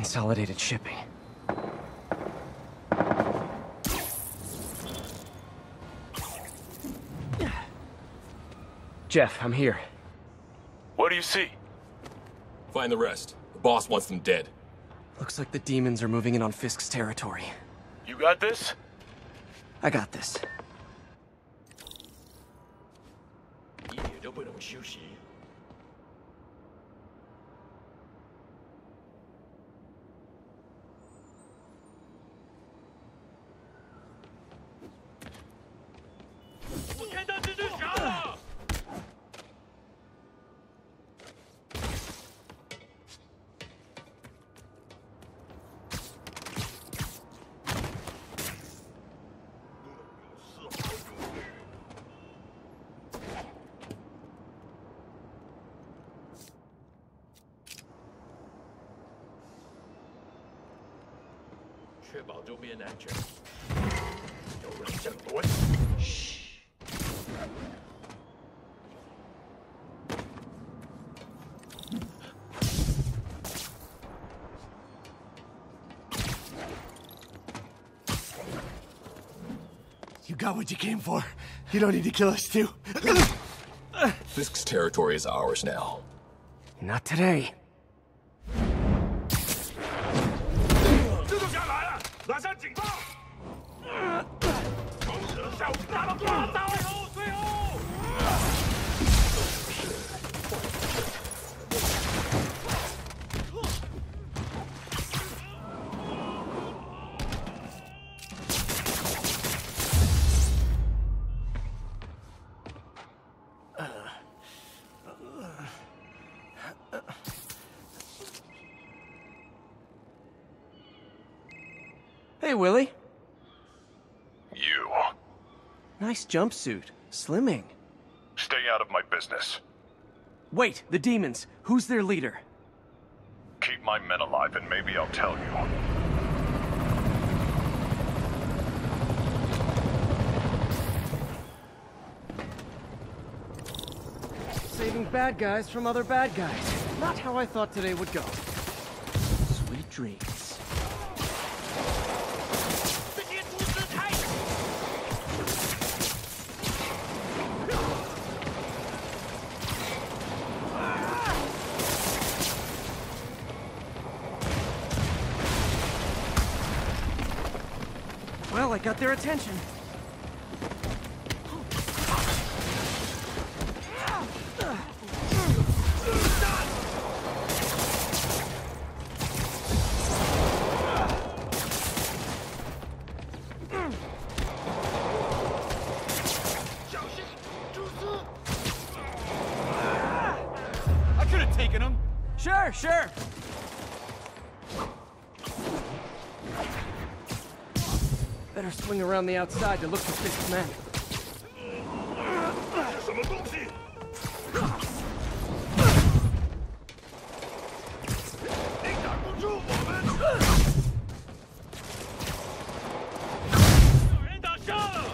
Consolidated shipping. Jeff, I'm here. What do you see? Find the rest. The boss wants them dead. Looks like the demons are moving in on Fisk's territory. You got this? I got this. 一点都不能休息。我看到蜘蛛侠了！ 确保周边安全。有人整顿。嘘。 You got what you came for. You don't need to kill us too. Fisk's territory is ours now. Not today. 蜘蛛侠来了，拿上警报！从人手打到挂到后，最后。 Hey, Willie. You. Nice jumpsuit. Slimming. Stay out of my business. Wait, the demons. Who's their leader? Keep my men alive and maybe I'll tell you. Saving bad guys from other bad guys. Not how I thought today would go. Sweet dreams. 这些毒死太。 Well, I got their attention. I could have taken him. Sure, sure. Better swing around the outside to look for Fisk's men. 什么东西？你挡不住我们！有人打伤了！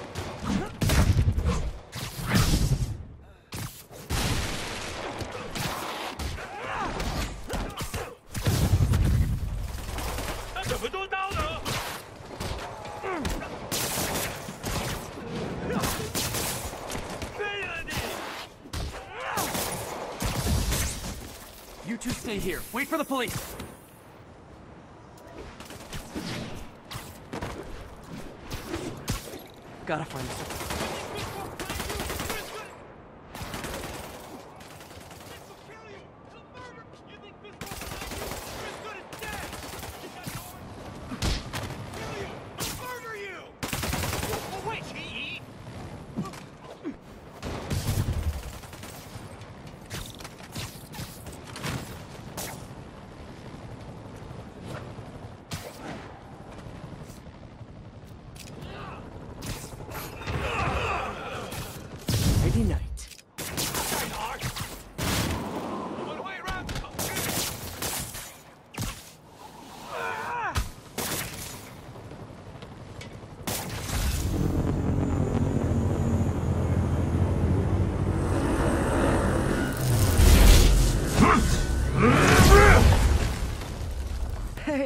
他怎么多刀呢？废了你！ You two stay here. Wait for the police. Gotta find this.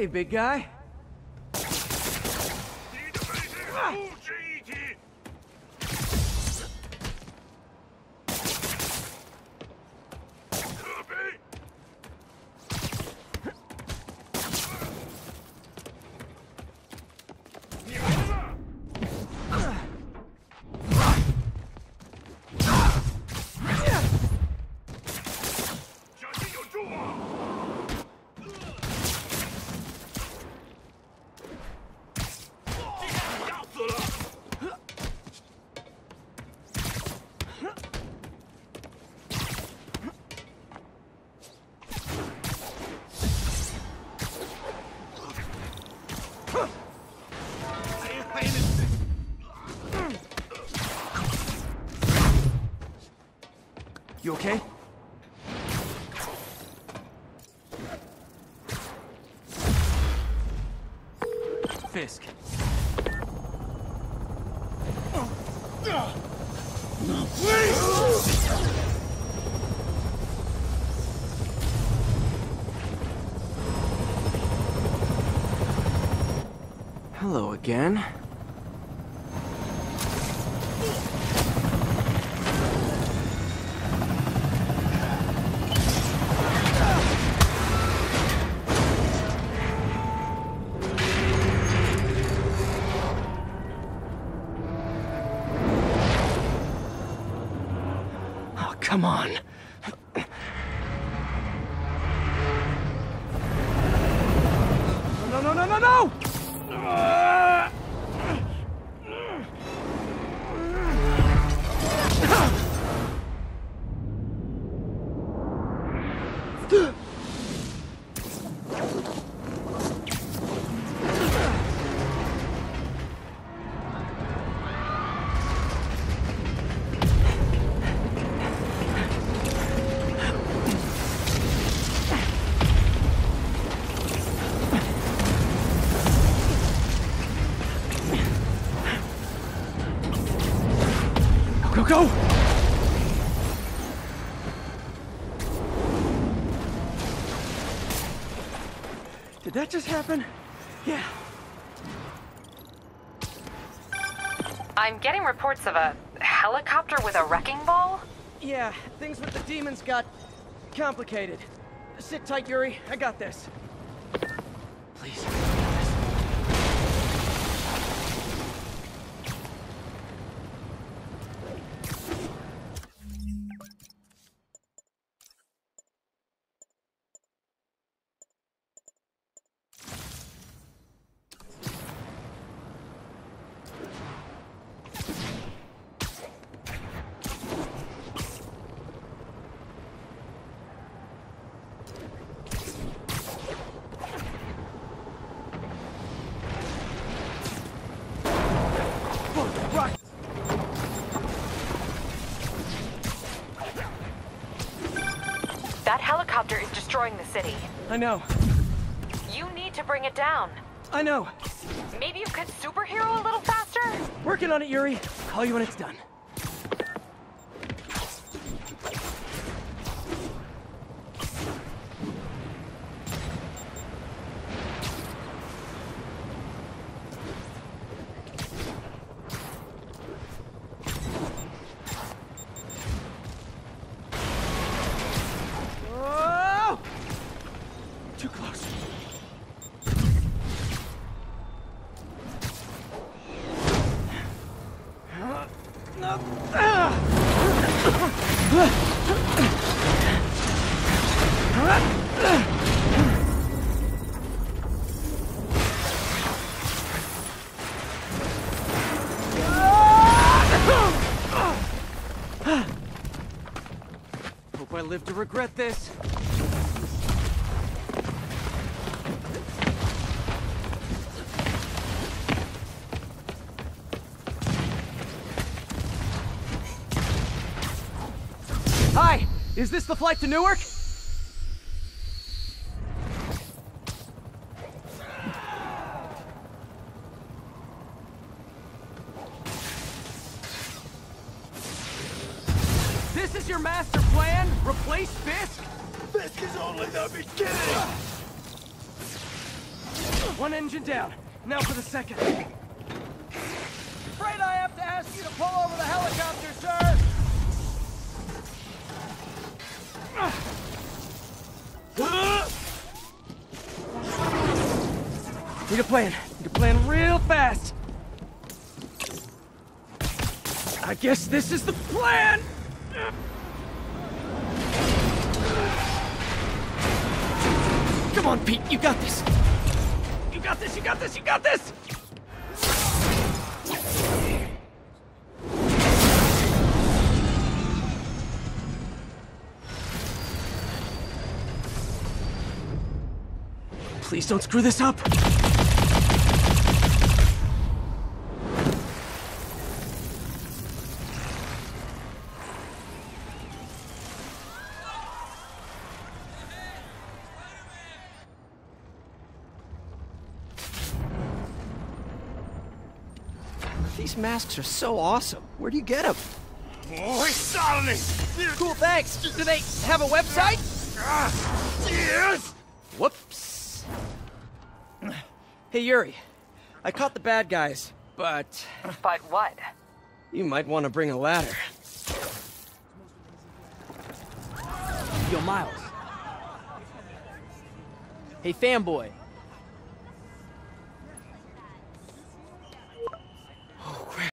Hey, big guy. 你的本事不值一提。可悲。你来了！小心有柱啊！ 要死了！ You okay? Fisk. Hello again. Oh, come on. No, no, no, no, no! Go, go! Did that just happen? Yeah. I'm getting reports of a helicopter with a wrecking ball? Yeah, things with the demons got complicated. Sit tight, Yuri. I got this. Please. That helicopter is destroying the city. I know. You need to bring it down. I know. Maybe you could superhero a little faster? Working on it, Yuri. Call you when it's done. Oh! Too close. Hope I live to regret this. Hi! Is this the flight to Newark? This is your master plan? Replace Fisk? Fisk is only the beginning! One engine down. Now for the second. Afraid I have to ask you to pull over the helicopter, sir! Need a plan. Need a plan real fast. I guess this is the plan! Come on, Pete, you got this! You got this, you got this, you got this! Please don't screw this up! These masks are so awesome. Where do you get them? 我会杀了你！ Cool, thanks. Do they have a website? Yes! Whoops. Hey, Yuri. I caught the bad guys, but But what? you might want to bring a ladder. Yo, Miles. Hey, fanboy.